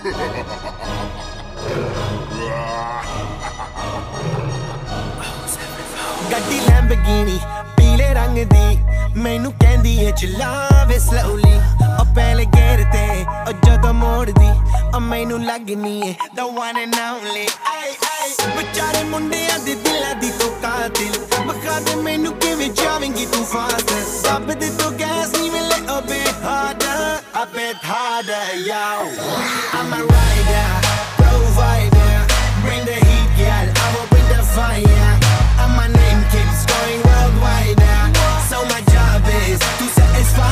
ਗੱਡੀ ਲੈਂਬਰਗਿਨੀ ਪੀਲੇ ਰੰਗ ਦੀ ਮੈਨੂੰ ਕਹਿੰਦੀ ਏ ਚਲਾਵੇ ਸਲੋਲੀ ਉਹ ਪਹਿਲੇ ਗੇਰ ਤੇ ਉਹ ਜਦੋਂ ਮੋੜਦੀ ਉਹ ਮੈਨੂੰ ਲੱਗਨੀ ਏ the one and only ਵਿਚਾਰੇ ਮੁੰਡਿਆਂ ਦੇ ਦਿਲਾਂ ਦੀ ਤੂੰ ਕਾਤਿਲ ਵਿਖਾ ਦੇ ਮੈਨੂੰ ਕਿਵੇਂ ਜਾਵੇਂਗੀ ਤੂੰ ਫਾਸਟ ਦੱਬ ਦੇ ਤੂੰ ਗੈਸ ਨੀ ਮਿਲੇ a bit harder yo I'm a rider provider bring the heat girl I will bring the fire and my name keeps going worldwide so my job is to satisfy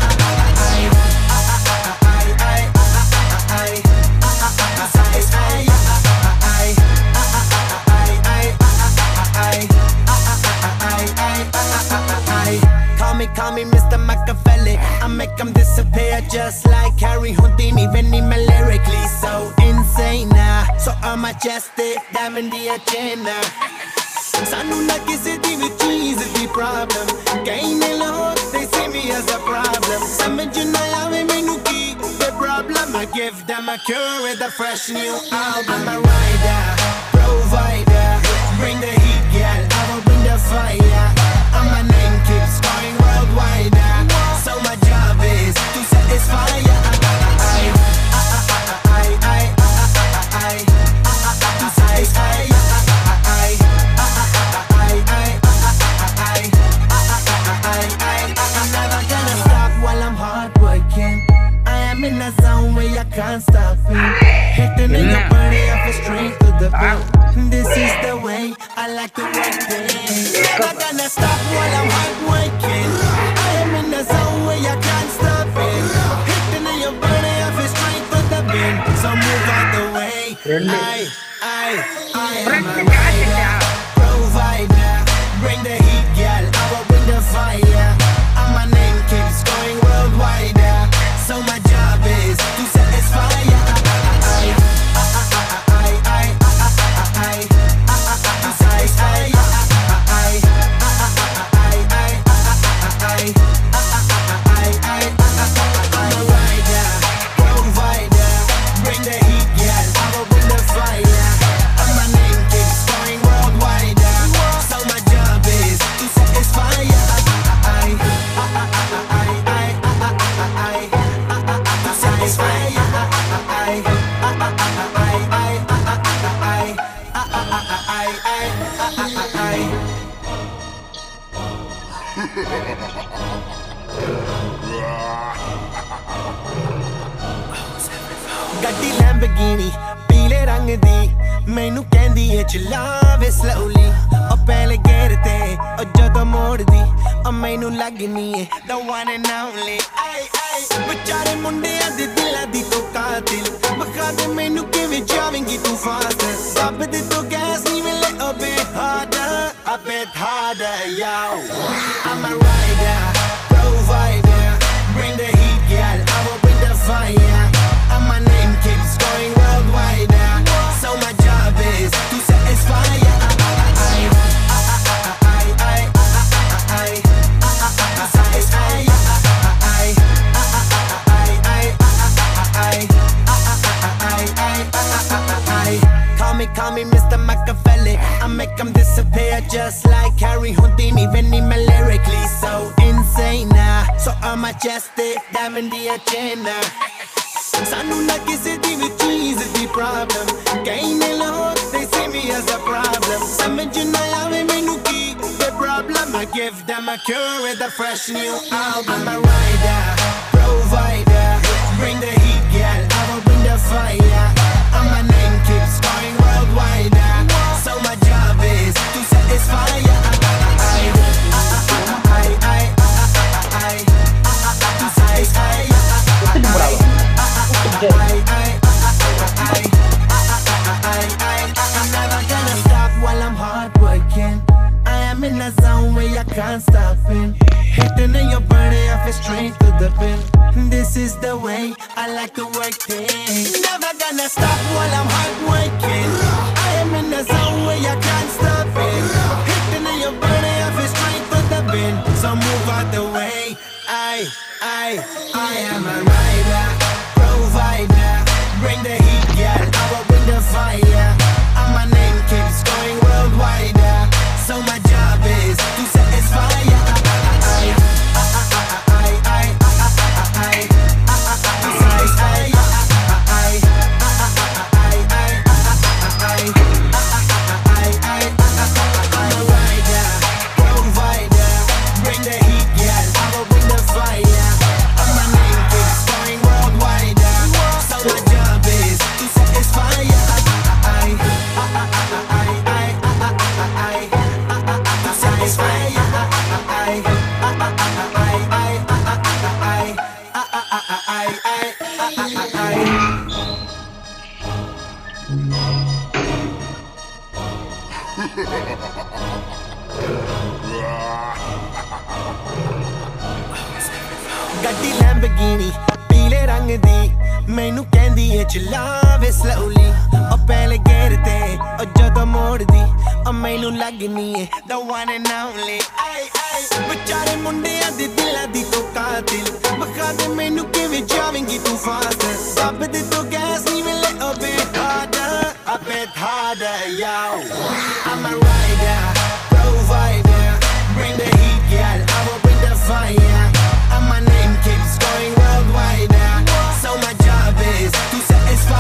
Call me Mr. Machiavelli I make them disappear just like Harry Houdini Benny me lyrically so insane so I'm majestic diving the agenda Sanu na kisi di vi cheese di problem Kahin ne lahot they see me as a problem Samajh na aave mainu ki the problem I give them a cure with a fresh new album I'm a rider, provider Bring the heat girl, I will bring the fire And my name keeps going worldwide So my job is to satisfy To satisfy I'm never gonna stop while I'm hard working I am in a zone where I can't stop it Hitting in your body off a straight to the beat This is the way I like to work it Never gonna stop while I'm hard working I am in a zone where I can't stop it Hitting in your body off a straight to the beat So move out the way I am a rider, provider Bring the heat girl, I will bring the fire And my name keeps going worldwide So my job is to satisfy ਗੱਡੀ Lamborghini ਪੀਲੇ ਰੰਗ ਦੀ ਮੈਨੂੰ ਕਹਿੰਦੀ ਏ ਚਲਾਵੇ slowly ਉਹ ਪਹਿਲੇ ਗੇਰ ਤੇ ਉਹ ਜਦੋਂ ਮੋੜਦੀ ਉਹ ਮੈਨੂੰ ਲੱਗਨੀ ਏ the one and only ਵਿਚਾਰੇ ਮੁੰਡਿਆਂ ਦੇ ਦਿਲਾਂ ਦੀ ਤੂੰ ਕਾਤਿਲ ਵਿਖਾ ਦੇ ਮੈਨੂੰ ਕਿਵੇਂ ਜਾਵੇਂਗੀ ਤੂੰ ਫਾਸਟ ਦੱਬ ਦੇ ਤੂੰ ਗੈਸ ਨੀ ਮਿਲੇ a bit harder yo I'm a rider, provider Bring the heat girl, I will bring the fire And my name keeps going worldwide So my job is to satisfy Call me Mr. Machiavelli I make them disappear just like Harry Houdini Benny me lyrically so insane So I'm majestic diving the agenda Sanu na kisi di vi cheese di problem Kahin ne lahot they see me as a problem Samajh na aave mainu ki the problem I give them a cure with a fresh new album I'm a rider, provider Bring the heat girl, I will bring the fire And my name keeps going worldwide So my job is to satisfy To satisfy I'm never gonna stop while I'm hard working I am in a zone where I can't stop it Hitting in your body off a straight to the beat This is the way I like to work it Never gonna stop while I'm hard working I am in a zone where I can't stop it Hitting in your body off a straight to the beat So move out the way I am a rider, provider Bring the heat ਗੱਡੀ ਲੈਂਬਗੀਨੀ ਪੀਲੇ ਰੰਗ ਦੀ ਮੈਨੂੰ ਕਹਿੰਦੀ ਏ ਚਲਾਵੇ slowly ਉਹ ਪਹਿਲੇ ਗੇਰ ਤੇ ਉਹ ਜਦੋਂ ਮੋੜਦੀ ਉਹ ਮੈਨੂੰ ਲੱਗਨੀ ਏ the one and only ਵਿਚਾਰੇ ਮੁੰਡਿਆਂ ਦੇ ਦਿਲਾਂ ਦੀ ਤੂੰ ਕਾਤਿਲ ਵਿਖਾ ਦੇ ਮੈਨੂੰ ਕਿਵੇਂ ਜਾਵੇਂਗੀ ਤੂੰ ਫਾਸਟ ਦੱਬ ਦੇ ਤੂੰ ਗੈਸ ਨੀ ਮਿਲੇ a bit harder yo I'm a rider provider bring the heat girl I will bring the fire and my name keeps going worldwide so my job is to satisfy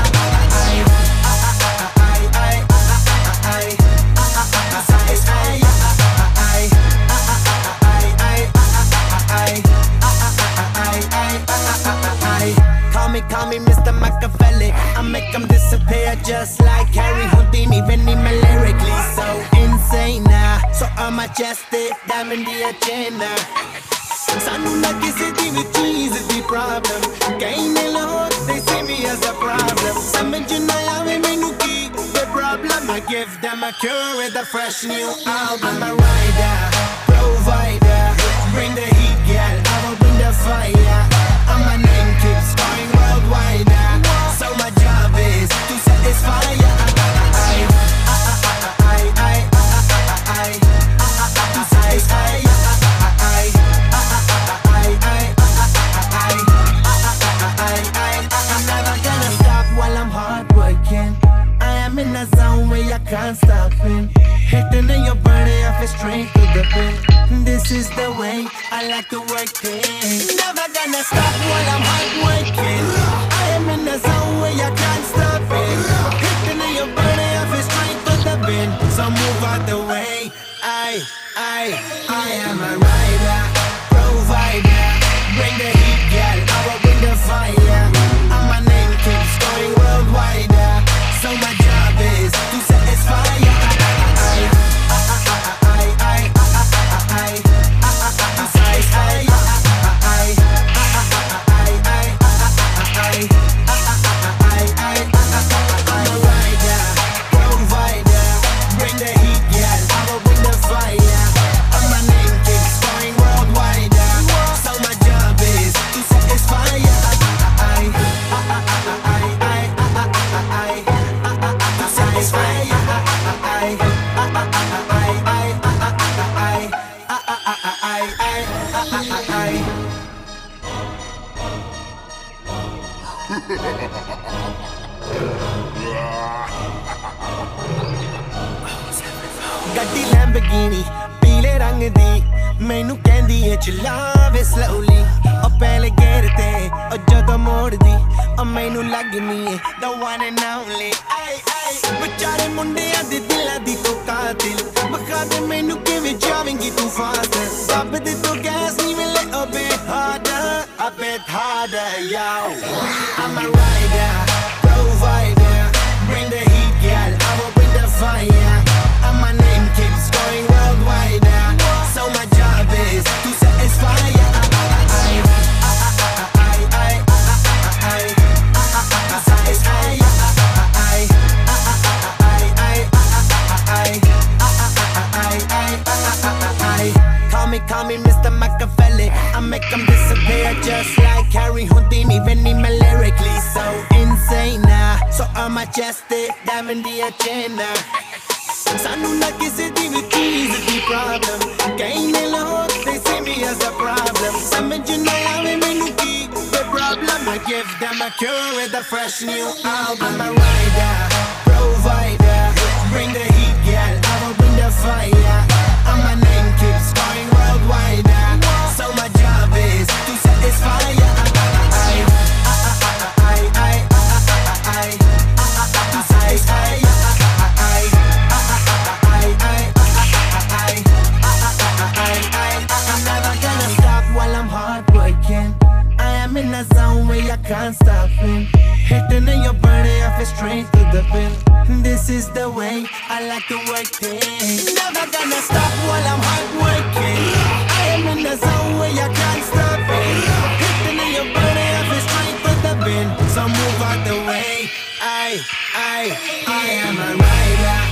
Call me Mr. Machiavelli I make them disappear just like Harry Houdini Benny me lyrically so insane so I'm majestic diamond the agenda Sanu na kisi di vi cheese di problem Kahin ne lahore they see me as a problem Samajh na aave mainu ki the problem I give them a cure with a fresh new album I'm a rider provider bring the heat girl I will bring the fire and my name keeps going worldwide so my job is to satisfy can't stop it hitting in your body I feel straight to the pin this is the way I like to work it never gonna stop while I'm hard working I am in the zone where I can't stop it hitting in your body I feel straight to the pin so move out the way I am a rider provider bring the heat girl I will bring the fire and my name keeps going worldwide so my job is to satisfy ਗੱਡੀ ਲੈਂਬਗੀਨੀ ਪੀਲੇ ਰੰਗ ਦੀ ਮੈਨੂੰ ਕਹਿੰਦੀ ਏ ਚਲਾਵੇ slowly ਉਹ ਪਹਿਲੇ ਗੇਰ ਤੇ ਉਹ ਜਦੋਂ ਮੋੜਦੀ ਉਹ ਮੈਨੂੰ ਲੱਗਨੀ ਏ the one and only ਵਿਚਾਰੇ ਮੁੰਡਿਆਂ ਦੇ ਦਿਲਾਂ ਦੀ ਤੂੰ ਕਾਤਿਲ ਵਿਖਾ ਦੇ ਮੈਨੂੰ ਕਿਵੇਂ ਜਾਵੇਂਗੀ ਤੂੰ ਫਾਸਟ ਦੱਬ ਦੇ ਤੂੰ ਗੈਸ ਨੀ ਮਿਲੇ a bit harder yo I'm a rider provider bring the heat girl I will bring the fire and my name keeps going worldwide so my job is to satisfy Call me Mr. Machiavelli I make them disappear just like Harry Houdini Benny me lyrically so insane so I'm majestic diamond the agenda Sanu na kisi di vi cheese di problem Kahin ne lahore they see me as a problem Samajh na aave mainu ki the problem I give them a cure with a fresh new album I'm a rider provider bring the heat girl I will bring the fire and my name keeps going worldwide so my job is to satisfy can't stop it hitting in your body I feel straight to the pin this is the way I like to work it never gonna stop while I'm hard working I am in the zone where I can't stop it hitting in your body I feel straight to the pin so move out the way I am a rider